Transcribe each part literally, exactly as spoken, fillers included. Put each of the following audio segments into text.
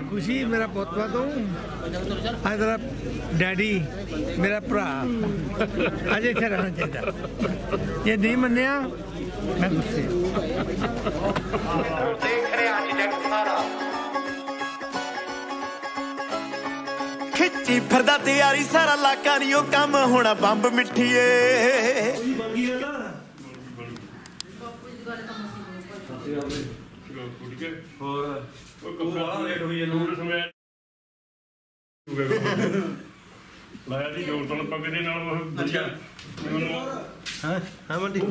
खुशी मेरा पोतवा तो तेरा डैडी मेरा भरा अज इत्थे रहना चाहिए जे नहीं मन्निया मैं गुस्से खिच्ची फिरदा तैयारी सारा लाका नी ओ कम होना बंब मिठिए ਲਾਇਆ ਜੀ ਜੋਰ ਤੋਂ ਪੱਗ ਦੇ ਨਾਲ ਅੱਛਾ ਹਾਂ ਹਾਂ ਮੰਡੀ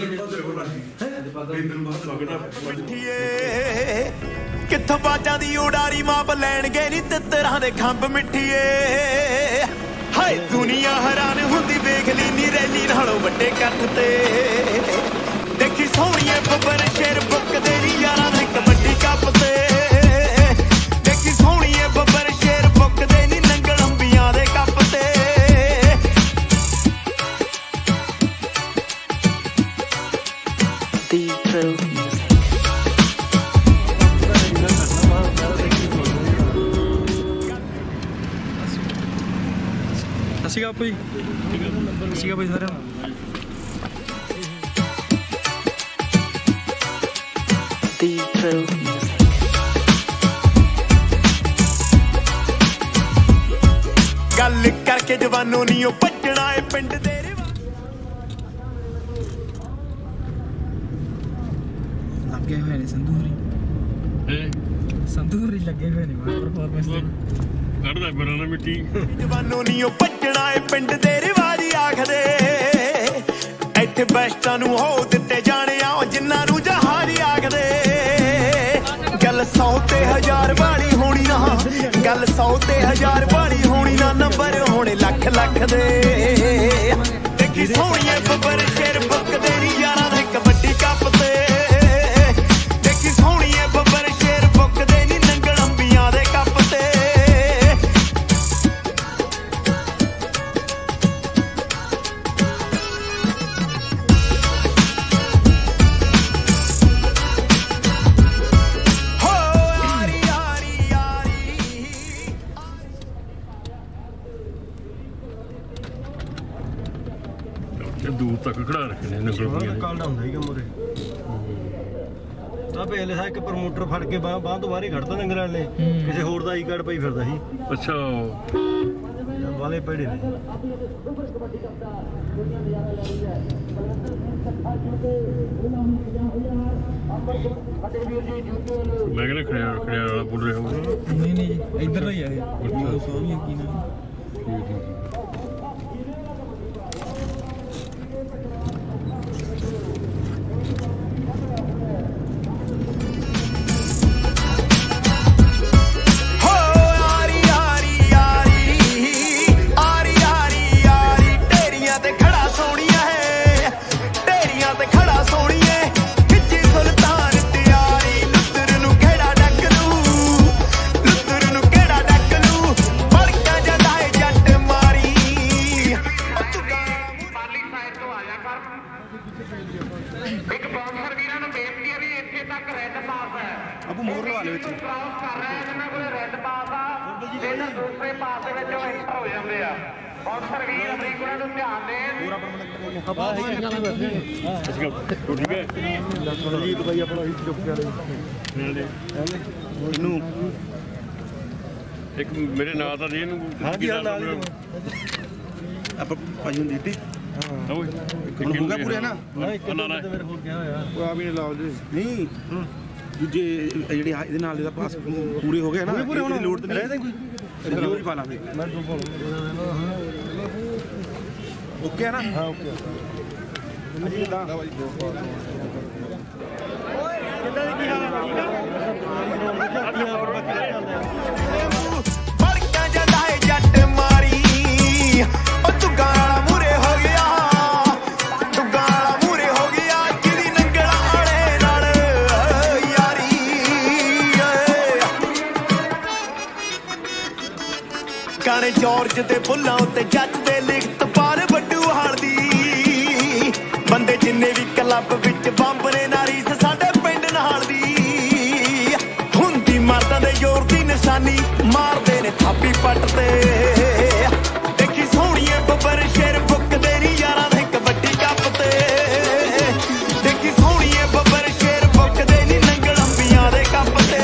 ਮਿੱਠੀਏ ਕਿੱਥੋਂ ਬਾਜਾਂ ਦੀ ਉਡਾਰੀ ਮਾਪ ਲੈਣਗੇ ਨੀ ਤਿੱਤਰਾਂ ਦੇ ਖੰਭ ਮਿੱਠੀਏ ਹਾਏ ਦੁਨੀਆ ਹੈਰਾਨ ਹੁੰਦੀ ਵੇਖ ਲਈ ਨੀ ਰੈਲੀ ਨਾਲੋਂ ਵੱਡੇ ਕੱਠ ਤੇ ਦੇਖੀ ਸੋਹਣੀਏ ਬੱਬਰ ਸ਼ੇਰ ਬੁੱਕਦੇ ਨੀ ਯਾਰਾਂ ਦੇ ਕਬੱਡੀ ਕੱਪ ਤੇ ਦੇਖੀ ਸੋਹਣੀਏ ਬੱਬਰ ਸ਼ੇਰ ਬੁੱਕਦੇ ਨੀ ਨੰਗਲ ਅੰਬੀਆਂ ਦੇ ਕੱਪ ਤੇ The True Music. ਅਸੀਂ ਕਾ ਕੋਈ ਅਸੀਂ ਕਾ ਕੋਈ ਸਾਰਿਆਂ ਨੂੰ The True Music. ਗੱਲ ਕਰਕੇ ਜਵਾਨੋਂ ਨੀ ਉਹ ਭੱਜਣਾ ਏ ਪਿੰਡ ਦੇ ਲੱਗੇ ਹੋਏ ਨੇ ਸੰਧੂਰੀ ਹੈ ਸੰਧੂਰੀ ਲੱਗੇ ਹੋਏ ਨੇ ਪਰਫਾਰਮੈਂਸ ਦੇ ਕੱਢਦਾ ਪਰਾਂ ਨਾ ਮਿੱਟੀ ਜਵਾਨੋਂ ਨੀ ਉਹ ਭੱਜਣਾ ਏ ਪਿੰਡ ਦੇ ਰਿਵਾਜ ਆਖਦੇ ਇੱਥੇ ਬੈਸਟਾਂ ਨੂੰ ਹੋ ਦਿੱਤੇ ਜਾਣੇ ਆ ਜਿੰਨਾਂ ਨੂੰ ਜਹਾਜ਼ ਆਖਦੇ ਗੱਲ ਸੌ ਤੇ ਹਜ਼ਾਰ ਵਾਲੀ ਹੋਣੀ ਨਾ ਗੱਲ ਸੌ ਤੇ ਹਜ਼ਾਰ ਵਾਲੀ ਹੋਣੀ ਨਾ ਨੰਬਰ ਹੋਣੇ ਲੱਖ ਲੱਖ ਦੇ ਦੇਖੀ ਸੋਹਣੀਏ ਬੱਬਰ ਸ਼ੇਰ ਬੁੱਕਦੇ ਨੀ ਯਾਰਾਂ ਦੇ ਕਬੱਡੀ ਕੱਪ ਤੇ ਦੇਖੀ ਸੋਹਣੀਏ ਬੱਬਰ ਸ਼ੇਰ ਬੁੱਕਦੇ ਨੀ ਨੰਗਲ ਅੰਬੀਆਂ ਦੇ ਕੱਪ ਤੇ ਦੂਰ ਤੱਕ ਖੜਾ ਰੱਖਣੇ ਨੇ ਕਾਲਡਾ ਹੁੰਦਾ ਹੀਗਾ ਮੋਰੇ ਤਾਂ ਪਹਿਲੇ ਸਾ ਇੱਕ ਪ੍ਰਮੋਟਰ ਫੜ ਕੇ ਬਾਹ ਬਾਹ ਤੋਂ ਬਾਹਰ ਹੀ ਖੜਦਾ ਨੰਗਰ ਵਾਲੇ ਕਿਸੇ ਹੋਰ ਦਾ ਆਈ ਕਾਰਡ ਪਈ ਫਿਰਦਾ ਸੀ ਅੱਛਾ ਵਾਲੇ ਪੜੇ ਨੇ ਮੈਂ ਕਹਿੰਦਾ ਖੜਿਆ ਖੜਿਆ ਵਾਲਾ ਬੋਲ ਰਿਹਾ ਹੋਊ ਨਹੀਂ ਨਹੀਂ ਜੀ ਇੱਧਰ ਦਾ ਹੀ ਆ ਇਹ ਸੋਹਣੀ ਕੀ ਨਾ ਆਪੂ ਮੋਰ ਲਵਾ ਲਿਓ ਇੱਥੇ ਕ੍ਰਾਸ ਕਰ ਰਿਹਾ ਇਹਨਾਂ ਕੋਲੇ ਰੈੱਡ ਪਾਸ ਆ ਇਹਨਾਂ ਦੂਸਰੇ ਪਾਸ ਦੇ ਵਿੱਚ ਐਂਟਰ ਹੋ ਜਾਂਦੇ ਆ ਬਾਕਸਰ ਵੀਰ ਅਮਰੀਕ ਉਹਨਾਂ ਨੂੰ ਧਿਆਨ ਦੇਣ ਪੂਰਾ ਪ੍ਰਬੰਧ ਆਪਾਂ ਠੀਕ ਹੈ ਦਲਜੀਤ ਬਾਈ ਆਪਣਾ ਹੀ ਚੁੱਪ ਕਰੇ ਇਹਨੂੰ ਇੱਕ ਮੇਰੇ ਨਾਂ ਦਾ ਦੇ ਇਹਨੂੰ ਹਾਂਜੀ ਹਾਂ ਨਾਲ ਹੀ ਆਪਾਂ ਭਾਜੀ ਨੂੰ ਦਿੱਤੀ ਹਾਂ ਓਏ ਹੁਣ ਹੋ ਗਿਆ ਪੂਰੇ ਨਾ ਨਾ ਇੱਕ ਨਾ ਮੇਰੇ ਕੋਲ ਗਿਆ ਹੋਇਆ ਉਹ ਆ ਵੀ ਨਹੀਂ ਲਾਓ ਜੀ ਨਹੀਂ ਦੂਜੇ ਜਿਹੜੇ ਇਹਦੇ ਨਾਲ ਇਹਦਾ ਪਾਸ ਪੂਰੇ ਹੋ ਗਏ ਨਾ ਪੂਰੇ ਹੁਣ ਲੋਡ ਤੇ ਰਹਿ ਕੋਈ ਰੋਜ਼ ਪਾ ਲਾਂਗੇ ਮੈਂ ਦੋ ਪਾਉਂ ਓਕੇ ਹੈ ਨਾ ਹਾਂ ਓਕੇ ਕਿੰਨਾ ਦੀ ਕੀ ਹਾਲ ਹੈ ਬੜਕਾ ਜਾਂਦਾ ਏ ਜੱਟ ਮਾਰੀ ਉਹ ਤੂੰ ਗਾਲਾਂ ਮੂਰੇ ਹੋ ਗਿਆ ਤੂੰ ਗਾਲਾਂ ਮੂਰੇ ਹੋ ਗਿਆ ਜਿਹਦੀ ਨੰਗਲ ਆਲੇ ਨਾਲ ਯਾਰੀ ਗਾਣੇ ਜੋਰਜ ਦੇ ਬੁੱਲਾਂ ਉੱਤੇ ਜੱਜ ਦੇ ਲਿਖਤ ਪਾਰ ਵੱਡੂ ਹਾਲ ਦੀ ਬੰਦੇ ਜਿੰਨੇ ਵੀ ਕਲੱਬ ਵਿੱਚ ਬੰਬ ਨੇ ਨਾਰੀ ਸਾਡੇ ਪਿੰਡ ਨਾਲ ਦੀ ਹੁੰਦੀ ਮਰਦਾਂ ਦੇ ਜ਼ੋਰ ਦੀ ਨਿਸ਼ਾਨੀ ਥਾਪੀ ਪੱਟ ਤੇ ਦੇਖੀ ਸੋਹਣੀਏ ਬੱਬਰ ਸ਼ੇਰ ਬੁੱਕਦੇ ਨੀ ਯਾਰਾਂ ਦੇ ਕਬੱਡੀ ਕੱਪ ਤੇ ਦੇਖੀ ਸੋਹਣੀਏ ਬੱਬਰ ਸ਼ੇਰ ਬੁੱਕਦੇ ਨੀ ਨੰਗਲ ਅੰਬੀਆਂ ਦੇ ਕੱਪ ਤੇ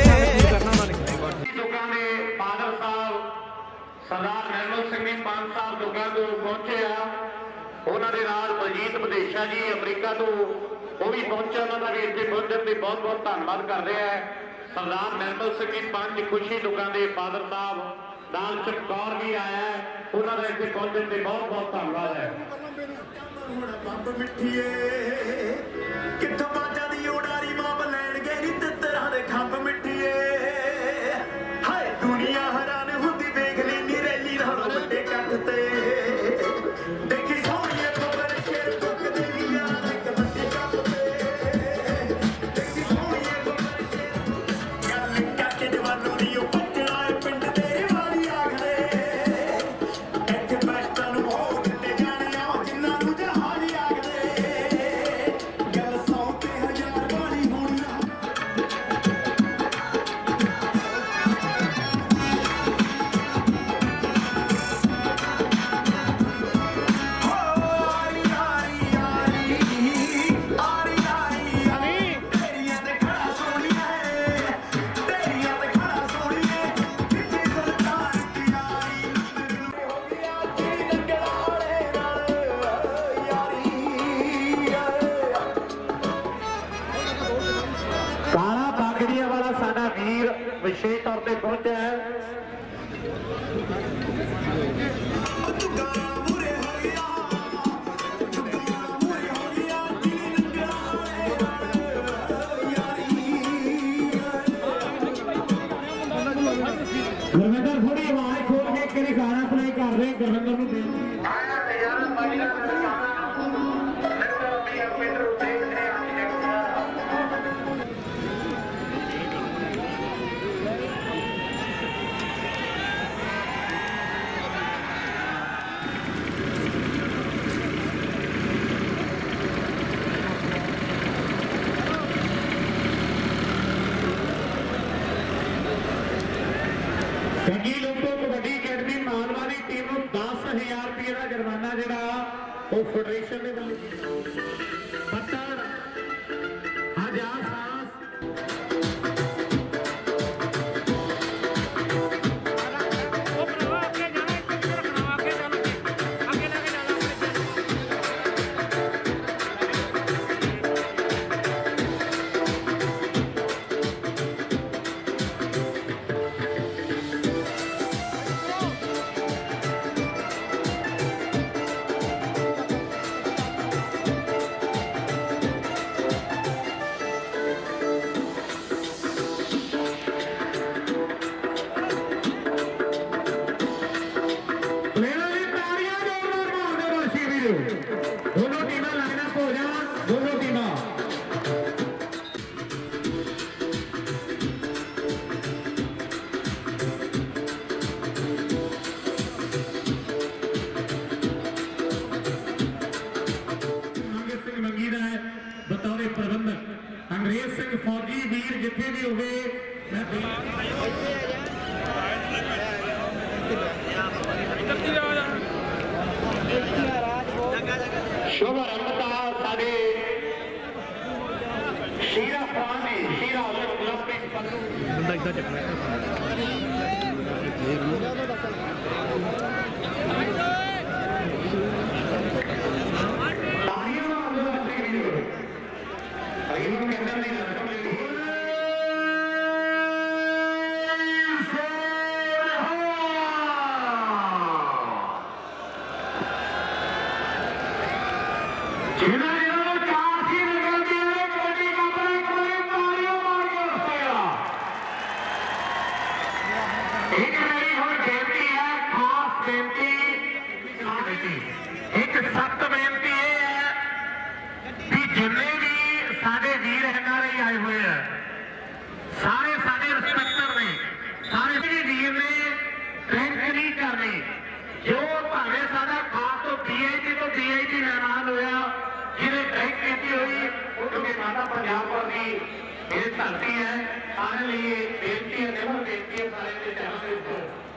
ਲੋਕਾਂ ਦੇ ਫਾਦਰ ਸਾਹਿਬ ਸਰਦਾਰ ਨਿਰਮਲ ਸਿੰਘ ਜੀ ਪੰਜ ਸਾਹਿਬ ਲੋਕਾਂ ਤੋਂ ਪਹੁੰਚੇ ਆ ਉਹਨਾਂ ਦੇ ਨਾਲ ਬਲਜੀਤ ਵਿਦੇਸ਼ਾ ਜੀ ਅਮਰੀਕਾ ਤੋਂ ਉਹ ਵੀ ਪਹੁੰਚੇ ਉਹਨਾਂ ਦਾ ਵੀ ਇੱਥੇ ਪਹੁੰਚਣ ਤੇ ਬਹੁਤ ਬਹੁਤ ਧੰਨਵਾਦ ਕਰਦੇ ਆ ਸਰਦਾਰ ਨਿਰਮਲ ਸਿੰਘ ਜੀ ਪੰਜ ਖੁਸ਼ੀ ਲੋਕਾਂ ਦੇ ਫਾਦਰ ਸਾਹਿਬ ਨਾਲ ਚਮਕੌਰ ਵੀ ਆਇਆ ਹੈ ਉਹਨਾਂ ਦਾ ਇੱਥੇ ਪਹੁੰਚਣ ਤੇ ਬਹੁਤ ਬਹੁਤ ਧੰਨਵਾਦ ਹੈ ਬੰਬ ਮਿੱਠੀਏ ਕਿੱਥੋਂ ਬਾਜਾਂ ਦੀ ਉਡਾਰੀ ਮਾਂ ਲੈਣਗੇ ਨੀ ਤਿੱਤਰਾਂ ਦੇ ਖੰਭ ਮਿੱਠੀਏ ਹਾਏ ਦੁਨੀਆ ਹੈਰਾਨ ਹੁੰਦੀ ਵੇਖ ਲਈ ਨੀ ਰੈਲੀ ਨਾਲੋਂ ਵੱਡੇ ਕੱਟ ਤੇ ਦੇਖੀ ਸੋਹਣੀਏ ਬੱਬਰ ਸ਼ੇਰ ਬੁੱਕਦੇ ਨੀ ਯਾਰਾਂ ਦੇ ਕਬੱਡੀ ਕੱਪ ਤੇ ਦੇਖੀ ਸੋਹਣੀਏ ਬੱਬਰ ਸ਼ੇਰ ਗੱਲ ਕਰਕੇ ਜਵਾਨੋਂ ਨੀ ਉਹ ਪੱਟਣਾ ਏ ਪਿੰਡ ਤੇਰੇ ਵਾਲੀ ਆਖਦੇ ਇੱਥੇ ਬੈਸਟਾਂ ਨੂੰ ਹੋ ਦਿੱਤੇ ਜਾਣੇ ਆ ਜਿਨ੍ਹਾਂ ਨੂੰ ਜਹਾਜ਼ ਆਖਦੇ ਗੱਲ ਸੌ ਤੇ ਹਜ਼ਾਰ ਵਾਲੀ ਹੋਣੀ ਆ ਆਰੀ ਆਰੀ ਆਰੀ ਆਰੀ ਆਰੀ ਤੇਰੀਆਂ ਤੇ ਖੜਾ ਸੋਹਣੀਏ ਤੇਰੀਆਂ ਤੇ ਖੜਾ ਸੋਹਣੀਏ ਕਿੱਥੇ ਸਰਕਾਰ ਪਿਆਰੀ ਹੋ ਗਿਆ ਜੀ ਲੰਗੜਾ ਵਾਲੇ ਨਾਲ ਯਾਰੀ ਕਾਲਾ ਬਾਗੜੀਆਂ ਵਾਲਾ ਸਾਡਾ ਵੀਰ ਵਿਸ਼ੇਸ਼ ਤੌਰ ਤੇ ਪਹੁੰਚਿਆ ਹੈ ਚੁੱਕਾ ਮੂਰੇ ਹੋ ਗਿਆ ਚੁੱਕਾ ਮੂਰੇ ਹੋ ਗਿਆ ਜੀ ਲੰਗੜਾ ਵਾਲੇ ਨਾਲ ਯਾਰੀ ਗੁਰਵਿੰਦਰ ਥੋੜੀ ਆਵਾਜ਼ ਖੋਲ ਕੇ ਕਿਹੜੇ ਗਾਣਾ ਪਲੇ ਕਰ ਰਹੇ ਗੁਰਵਿੰਦਰ ਨੂੰ ਬੇਨਤੀ ਆਇਆ ਤੇ ਯਾਰ ਮਾਰੀ ਦਾ ਗਾਣਾ ਲੱਗਦਾ ਵੀ ਅਪਿੰਦਰ ਉੱਤੇ ਜਿਹੜੇ ਆਰਕੀਟੈਕਟ ਚੰਗੀ ਲੋਕੋ ਕਬੱਡੀ ਅਕੈਡਮੀ ਮਾਲਵਾ ਦੀ ਟੀਮ ਨੂੰ ਦਸ ਹਜ਼ਾਰ ਰੁਪਏ ਦਾ ਜੁਰਮਾਨਾ ਜਿਹੜਾ ਉਹ ਫੈਡਰੇਸ਼ਨ ਦੇ ਵੱਲੋਂ ਪੱਤਰ ਹਜ਼ਾਰ ਸਾਸ ਲੈਣਾ ਵੀ ਤਾੜੀਆਂ ਜ਼ੋਰਦਾਰ ਮਾਰਦੇ ਵਾਸੀ ਵੀਰੋ ਦੋਨੋਂ ਟੀਮਾਂ ਲਾਈਨਾਂ ਹੋ ਜਾਣ ਦੋਨੋਂ ਟੀਮਾਂ ਅੰਗਰੇਜ਼ ਸਿੰਘ ਮੰਗੀ ਦਾ ਹੈ ਬਤੌਰੇ ਪ੍ਰਬੰਧਕ ਅੰਗਰੇਜ਼ ਸਿੰਘ ਫੌਜੀ ਵੀਰ ਜਿੱਥੇ ਵੀ ਹੋਵੇ ਮੈਂ ਸ਼ੋਭਾ ਰਮਤਾ ਸਾਡੇ ਸ਼ੀਰਾ ਫਰਾਨੀ ਸ਼ੀਰਾ ਓਲੰਪਿਕ ਬੰਦਾ ਇਦਾਂ ਚੱਕਣਾ ਤਾਰੀਆਂ ਦਾ ਅੰਦਰ ਅੱਛੇ ਵੀਡੀਓ ਇਹਨੂੰ ਕਹਿੰਦੇ ਨੇ ਰਸਮ ਲਈ ਜਿਹਨਾਂ ਜਿਹਨਾਂ ਨੂੰ ਚਾਰ ਸੀ ਨਿਕਲਦੀ ਹੈ ਕਬੱਡੀ ਕੱਪ ਨੇ ਇੱਕ ਵਾਰੀ ਤਾੜੀਆਂ ਮਾਰ ਕੇ ਦੱਸਿਆ ਇੱਕ ਮੇਰੀ ਹੁਣ ਬੇਨਤੀ ਹੈ ਖਾਸ ਬੇਨਤੀ ਇੱਕ ਸਖਤ ਬੇਨਤੀ ਇਹ ਹੈ ਕਿ ਜਿੰਨੇ ਵੀ ਸਾਡੇ ਵੀਰ ਐਨ ਆਰ ਆਈ ਆਏ ਹੋਏ ਆ ਸਾਰੇ ਸਾਡੇ ਰਿਸਪੈਕਟਰ ਨੇ ਸਾਰੇ ਵੀ ਵੀਰ ਨੇ ਡਰਿੰਕ ਨਹੀਂ ਕਰਨੀ ਜੋ ਭਾਵੇਂ ਸਾਡਾ ਖਾਸ ਤੋਂ ਪੀ ਆਈ ਟੀ ਤੋਂ ਡੀ ਆਈ ਟੀ ਮਹਿਮਾਨ ਹੋਇਆ ਜਿਹਨੇ ਡਰਿੰਕ ਕੀਤੀ ਹੋਈ ਉਹਦੇ ਮਾਤਾ ਪੰਜਾਬ ਵਰਗੀ ਇਹ ਧਰਤੀ ਹੈ ਸਾਰੇ ਲਈ ਇਹ ਬੇਨਤੀ ਹੈ ਨਿਮਰ ਬੇਨਤੀ ਹੈ ਸਾਰੇ ਦੇ ਚੈਨਲ ਦੇ ਉੱਪਰ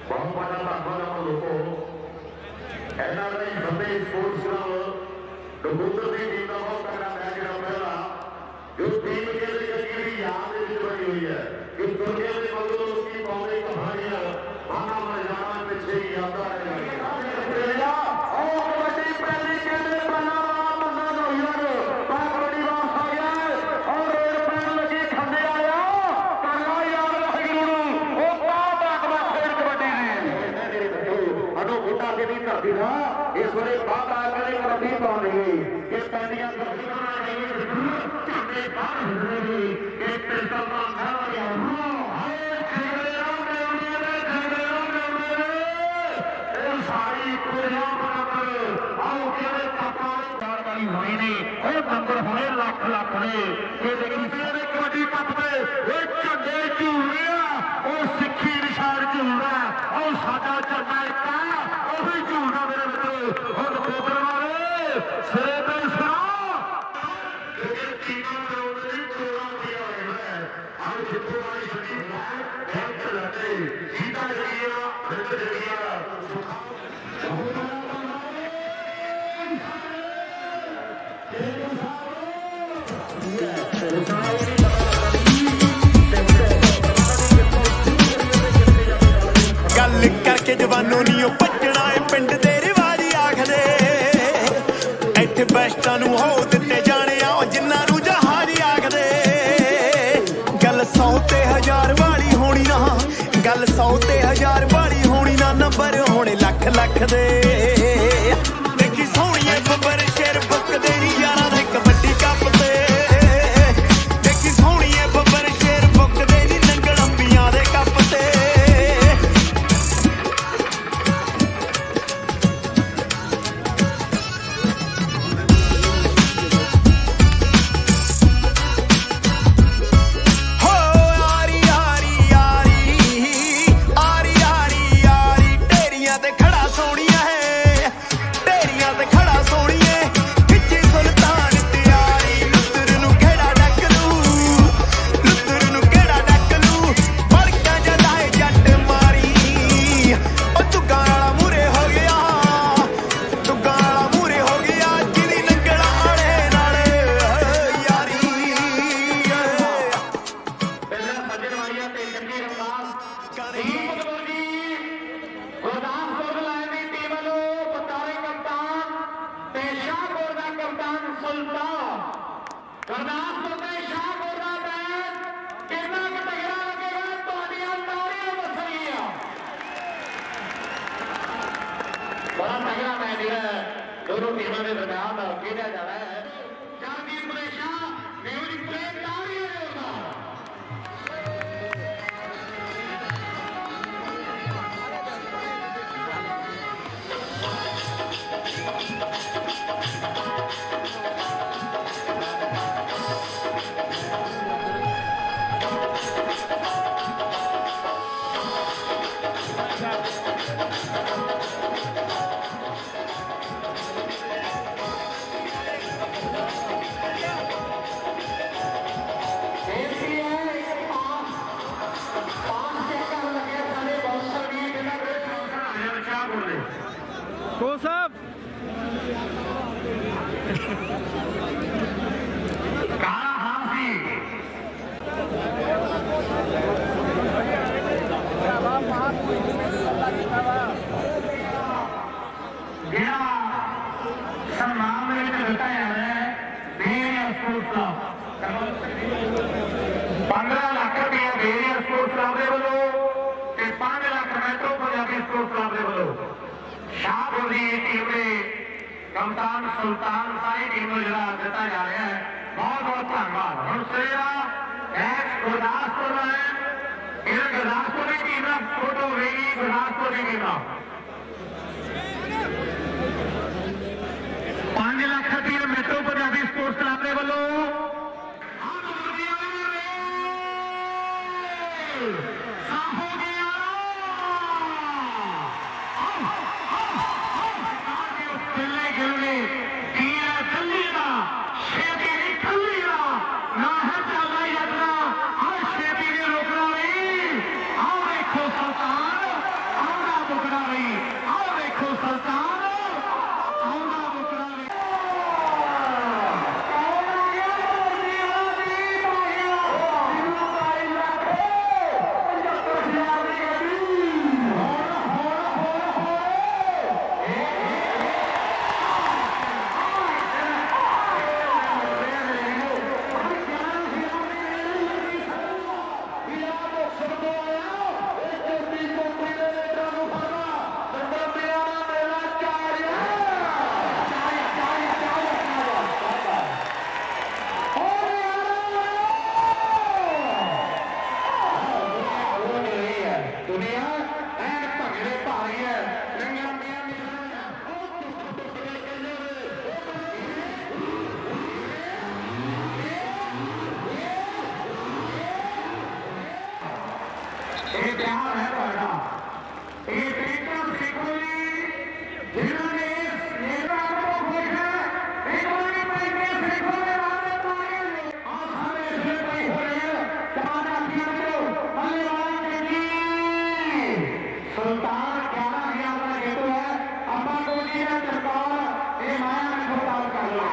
बहुत बड़ा धन्यवाद आप लोगों को एनआरआई बंदे स्पोर्ट्स क्लब डबूतर की टीम का बहुत तगड़ा मैच है पहला जो टीम के लिए कभी याद नहीं बनी हुई है कि दुनिया में बंदों की बहुत कहानियां आना मजाना पीछे याद आ रही है और कबड्डी पहली के लिए बना बंदा जो यार कबड्डी वापस आ गया और एक पैर लगी खंडे आया कल्ला याद रहेगी वो का बाकवा खेल कबड्डी ने अनु बूटा के भी कर दी ना इस बारे बात आ करे कबड्डी पा रही ये पैनियां कबड्डी बना रही है चंदे बाहर हो रही ये पिस्टल का घर आ गया नंबर होने लख लख ने कबड्डी कप में झंडे झूल रहा और सिक्खी निशान झूलना और साडा झंडा एक वही झूलना मेरे मित्रों और पोतर वाले सिरे पे सुनो गल करके जवानों नी भजना है पिंड दे रिवाज आखदे इत्थे बेस्टां नूं हो दिते जाने आ जिन्हां नूं जहाज आखदे गल सौ ते हजार वाली होनी ना गल सौ ते हजार वाली होनी ना नंबर होने लख लख दे देखी सोहणीए बब्बर शेर बुकदे नी यारां दे कबड्डी कप ते देखी सोहणीए बब्बर शेर बुकदे नी नंगल अंबियां दे कप ते दोनों टीमों के दरमियान खेला जा रहा है जगदीप पुरेशा म्यूजिक प्ले पंद्रह लाख रुपया बेरिया स्पोर्ट्स क्लब के वालों पांच lakh metro Punjabi sports club के वालों शाहपुर की टीम ने कप्तान सुल्तान साई टीम को जरा दिता जा रहा है बहुत बहुत धन्यवाद हम सवेरा मैच गुरदासपुर में इधर गुरदासपुर की टीम का फोटो होगी गुरदासपुर की टीम पांच लाख रुपया मेट्रो पंजाबी स्पोर्ट्स क्लब के वालों ਪਿਆਰ ਹੈ ਤੁਹਾਡਾ। ਇਹ ਪ੍ਰੀਤਮ ਸਿੱਖੋ ਜੀ ਜਿਨ੍ਹਾਂ ਨੇ ਇਸ ਨੇਤਾ ਨੂੰ ਖੁਸ਼ ਹੈ ਇੱਕ ਵਾਰੀ ਪੈਕੇ ਸਿੱਖੋ ਦੇ ਵਾਲੇ ਪਾਏ ਨੇ ਆ ਸਾਰੇ ਇਸੇ ਪਈ ਹੋਏ ਤੁਹਾਡਾ ਖਿਆਲ ਧੰਨਵਾਦ ਜੀ। ਸੁਲਤਾਨ ਗਿਆਰਾਂ ਹਜ਼ਾਰ ਦਾ ਜੇਤੂ ਹੈ ਆਪਾਂ ਕੋਜੀ ਦਾ ਸਰਕਾਰ ਇਹ ਮਾਇਆ ਨੂੰ ਖੁਦਾਰ ਕਰ ਲਾ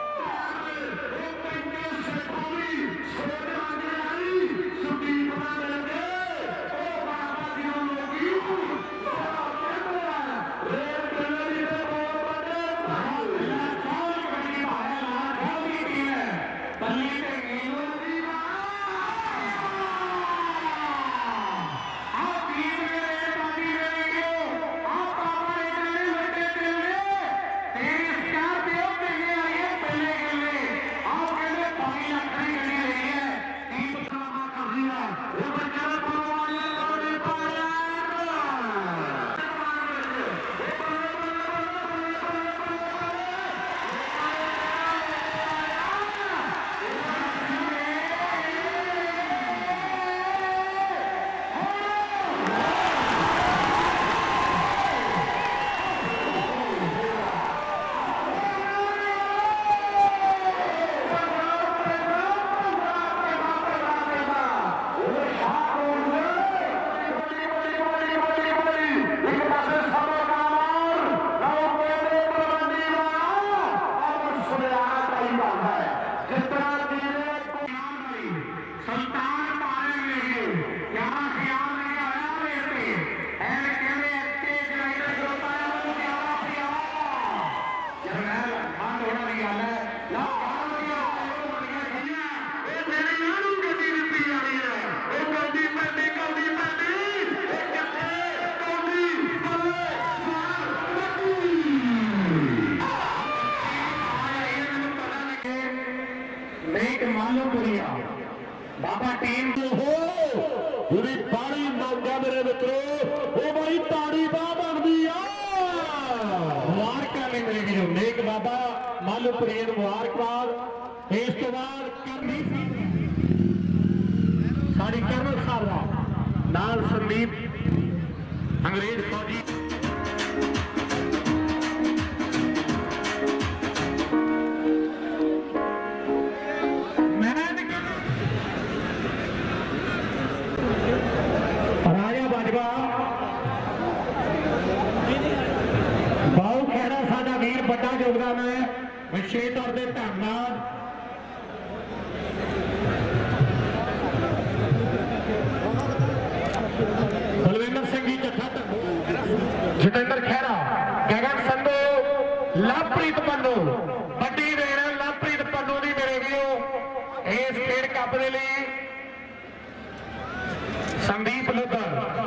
बाबा टीम जो हो पूरी पानी मौका मेरे मित्रों वो बड़ी ताड़ी बा बनती मुबारक ने मेरे वीरों नेक बाबा मालू प्रेम मुबारकबाद इस तो बाद करनी साड़ी कर्नल साहब नाल संदीप अंग्रेज फौजी योगदान है विशेष तौर पर धन्यवाद बलविंदर सिंह जी जत्था जितेंद्र खैरा गगन संधू लवप्रीत पन्नू बड़ी देर लवप्रीत पन्नू की मेरे वीरो इस खेड कप के लिए संदीप लुद्धर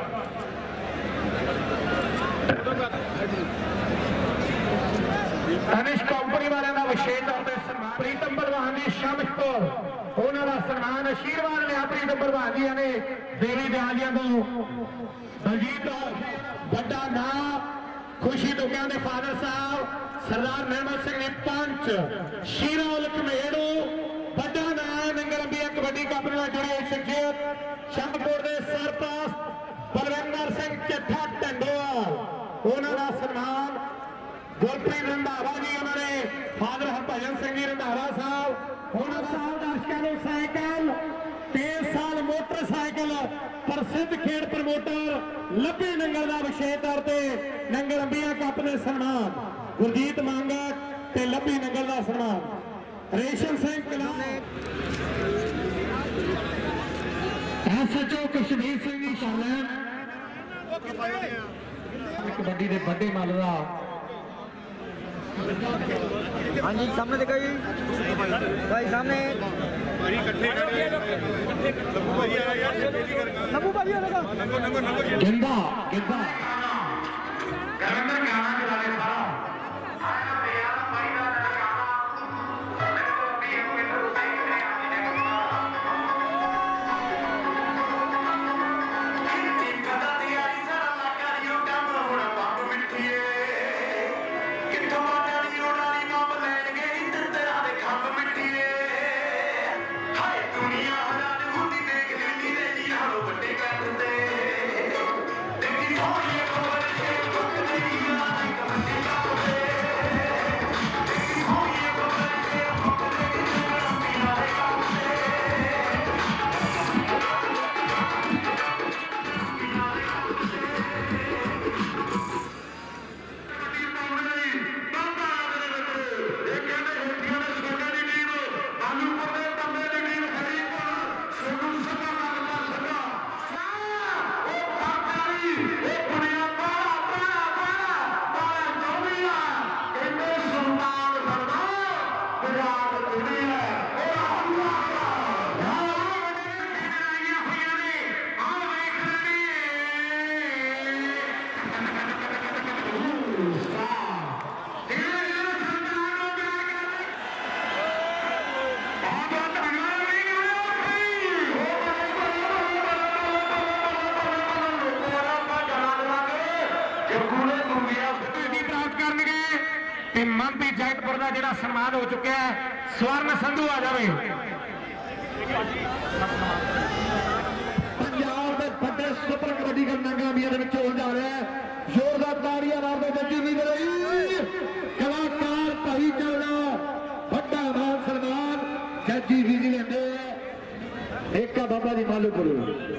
तनिष कंपनी वाले का विशेष तौर पर सम्मान प्रीतम बलवान जी शामिल को उन्होंने सम्मान आशीर्वाद लिया प्रीतम बलवान जी ने देवी दयालिया को बलजीत बड़ा नाम खुशी दुखिया के फादर साहब सरदार निर्मल सिंह ने पंच शीरा उलक मेड़ू बड़ा नाम नंगरंबिया कबड्डी कप में जुड़ी शख्सियत शंभपुर के सरपंच बलविंदर सिंह चट्ठा ढंडोवाल उन्होंने सम्मान गुरप्रीत रंधावा जी उन्होंने फादर हरभजन सिंह जी रंधावा साहब उन्होंने साल दर्शकों को साइकिल तेईस साल मोटरसाइकिल प्रसिद्ध खेड प्रमोटर लब्बी नंगल का विशेष तौर पर नंगल अंबिया कप ने सम्मान गुरजीत मांगट ते लब्बी नंगल का सम्मान Resham Singh Kalam S H O Kashmir Singh ji शामिल कबड्डी के बड़े मल का हाँ जी सामने देखो जी भाई सामने गिंदा गिंदा जैतपुर का जिहड़ा सन्मान हो चुका है। स्वर्ण संधू आ जाए। पंजाब के बड़े सुपर कबड्डी नाकामियां हो जा रहा है। जोरदार ताड़ियां मार दो जजी भी रही कलाकार भाई चलना बड़ा मान सन्मान जजी भी लेंदे एक बाबा जी मालू करो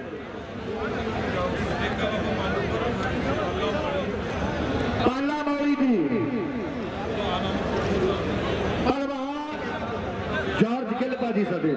पाला मौली जी जॉर्ज गिल पाजी सदे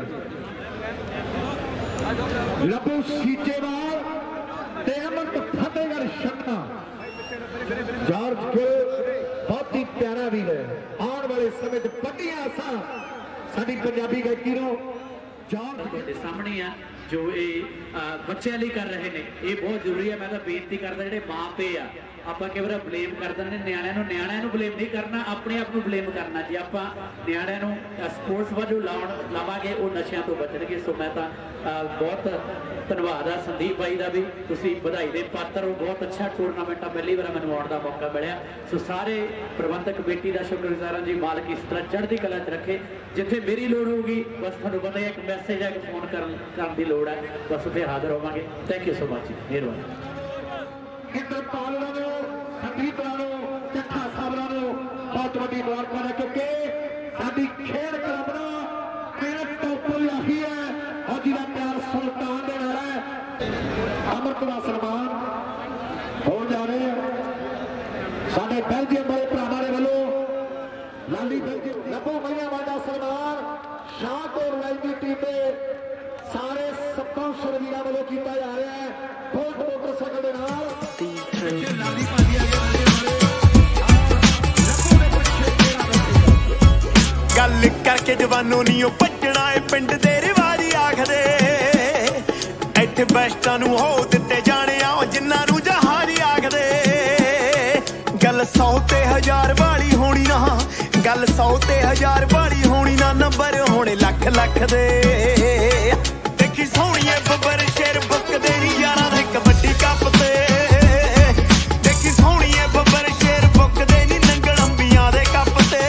लबू सीचेवाल ते अमृत फतेहगढ़ शक्का जॉर्ज गिल बहुत ही प्यारा भी है। आने वाले समय बड़िया आसा साडी पंजाबी गायकी नो जॉर्ज ਤੁਹਾਡੇ ਸਾਹਮਣੇ ਆ जो ये बच्चों लिए कर रहे हैं। ये बहुत जरूरी है। मैं तो बेनती करता जो माँ पे आ आप कई बार ब्लेम कर देंगे नियाणियां नियाणियां ब्लेम नहीं करना अपने आप को ब्लेम करना जी आप नियाणियां स्पोर्ट्स वालों लाउन लावांगे वो नशे तो बचणगे। सो मैं तो बहुत धन्यवाद आ संदीप भाई का भी तुसीं बधाई दे पात्र हो। बहुत अच्छा टूरनामेंट आ पहली बार मैनूं आउण दा मौका मिलिया। सो सारे प्रबंधक कमेटी का शुक्रगुजार जी मालिक इस तरह चढ़ती कला च रखे। जिथे मेरी लोड़ होगी बस तुहानूं पता है एक मैसेज है कि फोन करन करन दी लोड़ है बस उत्थे हाजिर होवांगे। Thank you so much ji मेहरबानी। इंद्रपाल वालों संदीप वालों चट्ठा साहब वालों बहुत बड़ी मुबारकबाद है क्योंकि साडी खेल क्लब ना मेहनत तो कोई आही है और जिला प्यार सुल्तान दे नाल है अमृत दा सन्मान हो जा रहे हैं साडे बेल्जियम वाले भरावां दे वल्लों लाली बेल्जियम लबू मैया वाला सन्मान शाहपुर लाइव टीम दे सारे स्पॉन्सर वीरां वालों कीता जा रहा है। बहुत मोटरसाइकिल दे नाल गल करके जवानों नहीं भजना है पिंड दे रिवाजी आखदे इत्थे बेस्टां नूं हो दिते जाने आ जिन्हां नूं जहाज आखदे। गल सौ ते हजार वाली होनी ना गल सौ ते हजार वाली होनी ना नंबर होने लख लख दे। देखी सोहणीए बब्बर शेर बुकदे नी यारां दे कबड्डी कप ते देखी सोहणीए बब्बर शेर बुकदे नी नंगल अंबियां दे कप ते।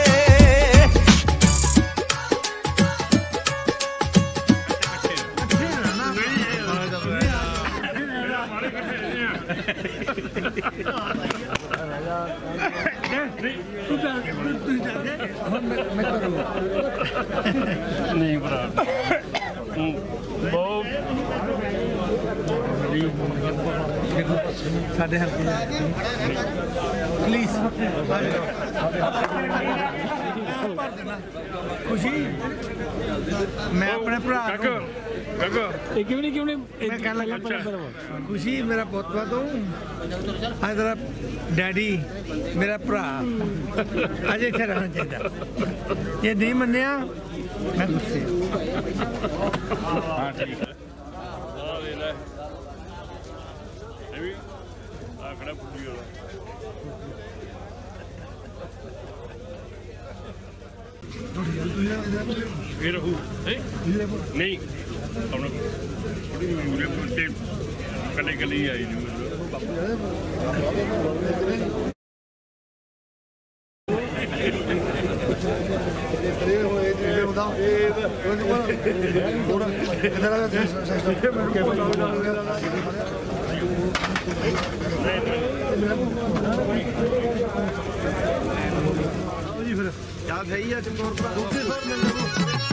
नहीं भरा बहुत साढ़े हल्के प्लीज खुशी मैं अपने भरा मैं कहने लगा खुशी मेरा पोतवा तो आज तेरा डैडी मेरा भरा अजे इत्थे रहना चाहिए। ये नहीं मन्निया मैं गुस्से हाँ ठीक है खड़ा पुड़ी वाला फिर हो नहीं अपना पूरे पूरे कले कले ही आई नहीं याद है ही है चमकौर